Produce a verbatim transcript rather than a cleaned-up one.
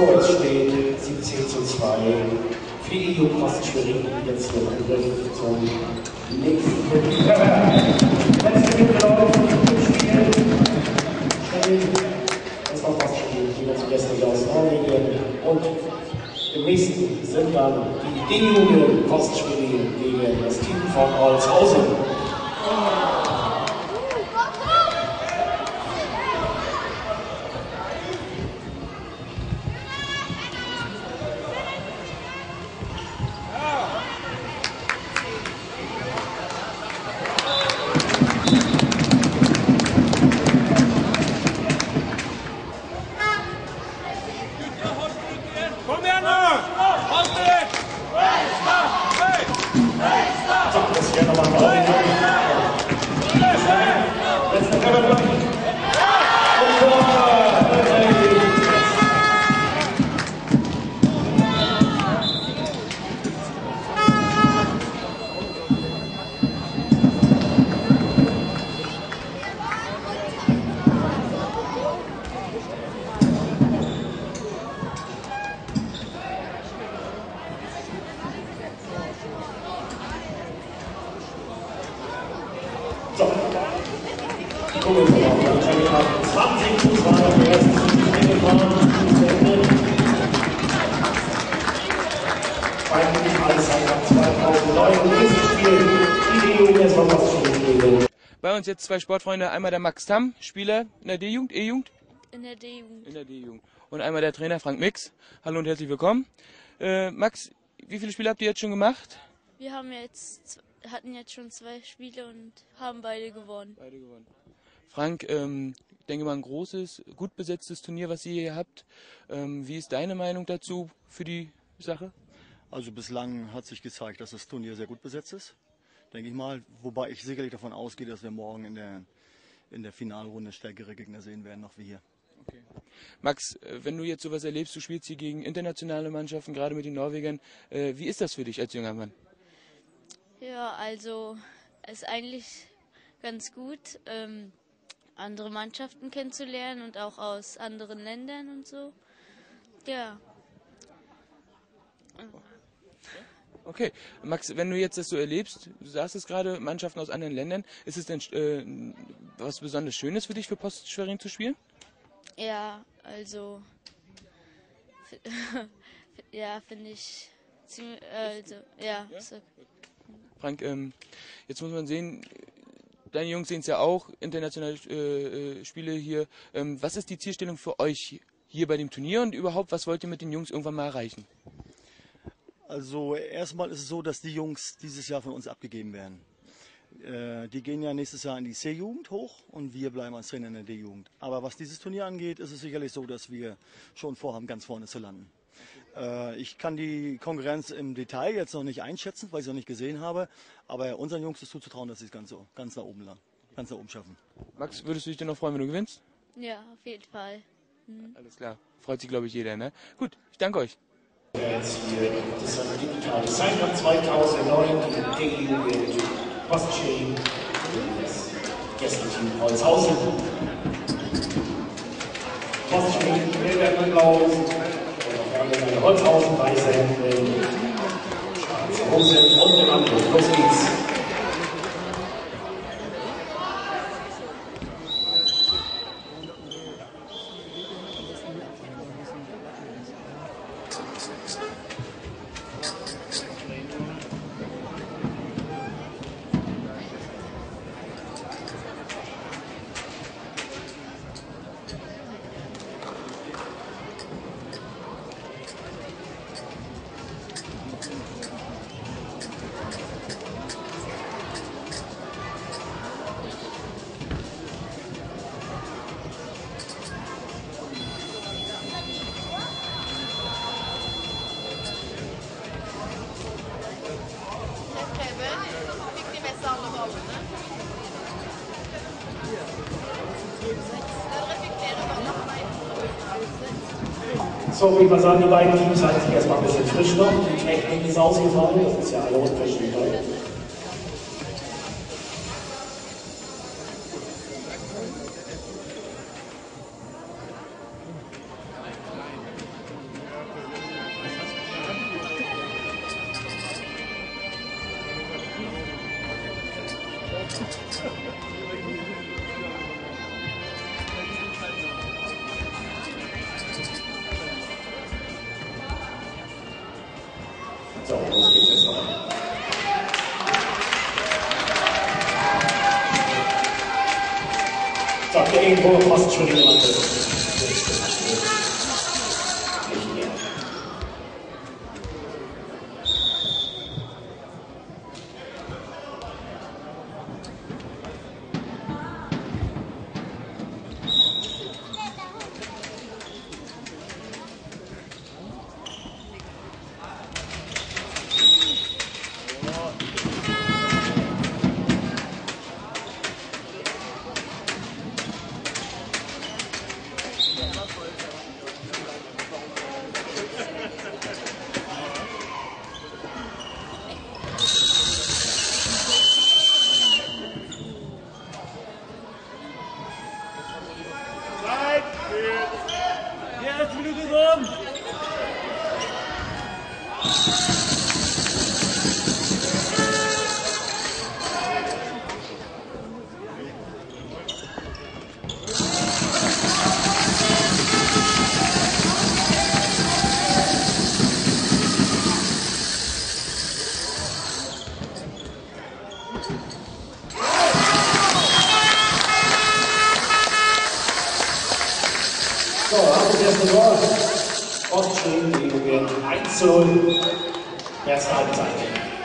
So, es steht siebzehn zu zwei für die Jugendmassen Schwerin, die jetzt hier angriff zum nächsten Wettbewerb. Letzte Mitlauf im Spiel. Schwerin, das war fast schon die ganze Gäste aus Norwegen. Und im nächsten sind dann die D-Jugend Post Schwerin gegen das Team von Holzhausen. zwanzig zu zwei im ersten Spiel beim Finalzeit zweitausendneun. Nächstes Spiel, die D-Jugend, jetzt noch was zu. Bei uns jetzt zwei Sportfreunde, einmal der Max Tamm, Spieler in der D-Jugend, E-Jugend? In der D-Jugend. In der D-Jugend. Und einmal der Trainer Frank Mix. Hallo und herzlich willkommen. Äh, Max, wie viele Spiele habt ihr jetzt schon gemacht? Wir haben jetzt, hatten jetzt schon zwei Spiele und haben beide gewonnen. Beide gewonnen. Frank, ähm, ich denke mal ein großes, gut besetztes Turnier, was ihr hier habt. Ähm, wie ist deine Meinung dazu für die Sache? Also bislang hat sich gezeigt, dass das Turnier sehr gut besetzt ist, denke ich mal. Wobei ich sicherlich davon ausgehe, dass wir morgen in der, in der Finalrunde stärkere Gegner sehen werden, noch wie hier. Okay. Max, wenn du jetzt sowas erlebst, du spielst hier gegen internationale Mannschaften, gerade mit den Norwegern. Äh, wie ist das für dich als junger Mann? Ja, also es ist eigentlich ganz gut, ähm, andere Mannschaften kennenzulernen und auch aus anderen Ländern und so. Ja. Okay, Max, wenn du jetzt das so erlebst, du sagst es gerade, Mannschaften aus anderen Ländern, ist es denn äh, was besonders Schönes für dich, für Post Schwerin zu spielen? Ja, also ja, finde ich ziemlich, also ja. Ja? So. Frank, ähm, jetzt muss man sehen, deine Jungs sehen es ja auch, internationale äh, Spiele hier. Ähm, was ist die Zielstellung für euch hier bei dem Turnier und überhaupt, was wollt ihr mit den Jungs irgendwann mal erreichen? Also erstmal ist es so, dass die Jungs dieses Jahr von uns abgegeben werden. Äh, die gehen ja nächstes Jahr in die C-Jugend hoch und wir bleiben als Trainer in der D-Jugend. Aber was dieses Turnier angeht, ist es sicherlich so, dass wir schon vorhaben, ganz vorne zu landen. Äh, ich kann die Konkurrenz im Detail jetzt noch nicht einschätzen, weil ich es noch nicht gesehen habe. Aber unseren Jungs ist zuzutrauen, dass sie es ganz, so, ganz nach oben, ganz nach oben schaffen. Max, würdest du dich denn noch freuen, wenn du gewinnst? Ja, auf jeden Fall. Mhm. Alles klar. Freut sich, glaube ich, jeder, ne? Gut, ich danke euch. Jetzt hier, das ist ein digitales Zeichen zweitausendneun, die D-Jugend Post Schwerin, das Gästeteam Holzhausen. Post Schwerin, Mehrwertapplaus, Holzhausen, weiße Hemden, schwarze Hose und den anderen. Los geht's. So, wie wir sagen, die beiden Teams halten sich erstmal ein bisschen frisch noch. Die Technik ist ausgefallen, das ist ja alle Unverschämtheit. Sagt ihr irgendwo fast schon jemand das? Nicht mehr. So, das erste Tor. Oststream gegen eins zu null. Erste Halbzeit.